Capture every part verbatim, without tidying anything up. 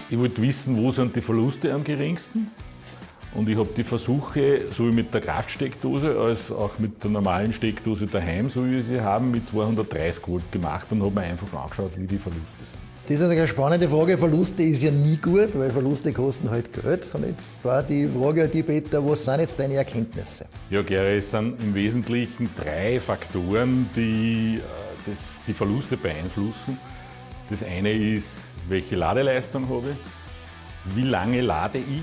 Ich wollte wissen, wo sind die Verluste am geringsten. Und ich habe die Versuche, sowohl mit der Kraftsteckdose als auch mit der normalen Steckdose daheim, so wie wir sie haben, mit zweihundertdreißig Volt gemacht und habe mir einfach angeschaut, wie die Verluste sind. Das ist eine spannende Frage. Verluste ist ja nie gut, weil Verluste kosten halt Geld. Und jetzt war die Frage an dich, Peter, was sind jetzt deine Erkenntnisse? Ja, Gary, es sind im Wesentlichen drei Faktoren, die das, die Verluste beeinflussen. Das eine ist, welche Ladeleistung habe ich, wie lange lade ich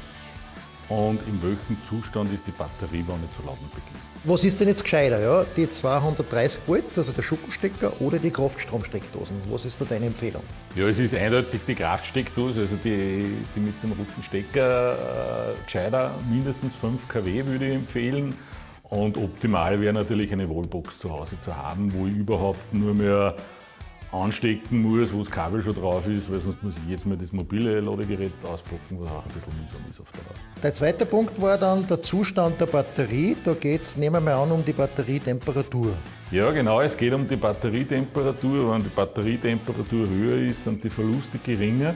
und in welchem Zustand ist die Batterie, wenn ich zu laden beginne. Was ist denn jetzt gescheiter? Ja? Die zweihundertdreißig Volt, also der Schockenstecker, oder die Kraftstromsteckdosen? Was ist da deine Empfehlung? Ja, es ist eindeutig die Kraftsteckdose, also die, die mit dem roten Stecker äh, gescheiter, mindestens fünf Kilowatt würde ich empfehlen. Und optimal wäre natürlich eine Wallbox zu Hause zu haben, wo ich überhaupt nur mehr anstecken muss, wo das Kabel schon drauf ist, weil sonst muss ich jetzt mal das mobile Ladegerät auspacken, was auch ein bisschen mühsam ist auf der Dauer. Der zweite Punkt war dann der Zustand der Batterie. Da geht es, nehmen wir mal an, um die Batterietemperatur. Ja, genau, es geht um die Batterietemperatur. Wenn die Batterietemperatur höher ist, sind die Verluste geringer.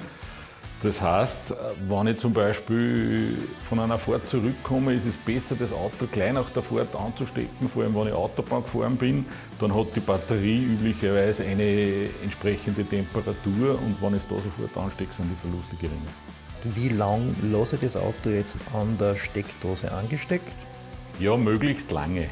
Das heißt, wenn ich zum Beispiel von einer Fahrt zurückkomme, ist es besser, das Auto gleich nach der Fahrt anzustecken, vor allem wenn ich Autobahn gefahren bin. Dann hat die Batterie üblicherweise eine entsprechende Temperatur und wenn ich es da sofort anstecke, sind die Verluste geringer. Wie lange lasse ich das Auto jetzt an der Steckdose angesteckt? Ja, möglichst lange.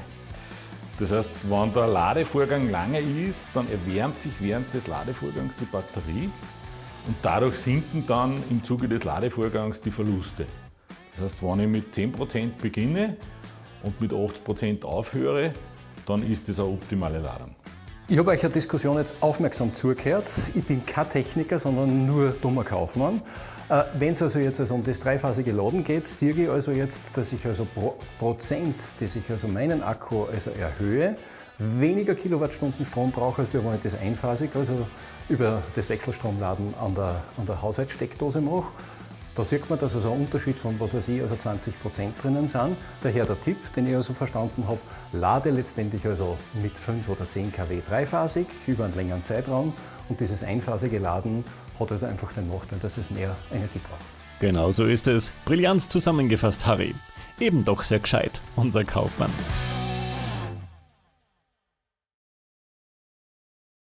Das heißt, wenn der Ladevorgang lange ist, dann erwärmt sich während des Ladevorgangs die Batterie. Und dadurch sinken dann im Zuge des Ladevorgangs die Verluste. Das heißt, wenn ich mit zehn Prozent beginne und mit achtzig Prozent aufhöre, dann ist das eine optimale Ladung. Ich habe euch eine Diskussion jetzt aufmerksam zugehört. Ich bin kein Techniker, sondern nur dummer Kaufmann. Wenn es also jetzt also um das dreiphasige Laden geht, sehe ich also jetzt, dass ich also pro Prozent, dass ich also meinen Akku also erhöhe, weniger Kilowattstunden Strom brauche, als wenn ich das einphasig, also über das Wechselstromladen an der, an der Haushaltssteckdose mache. Da sieht man, dass also ein Unterschied von, was weiß ich, also zwanzig Prozent drinnen sind. Daher der Tipp, den ich also verstanden habe, lade letztendlich also mit fünf oder zehn Kilowatt dreiphasig über einen längeren Zeitraum und dieses einphasige Laden hat also einfach den Nachteil, dass es mehr Energie braucht. Genau so ist es. Brillanz zusammengefasst, Harry. Eben doch sehr gescheit, unser Kaufmann.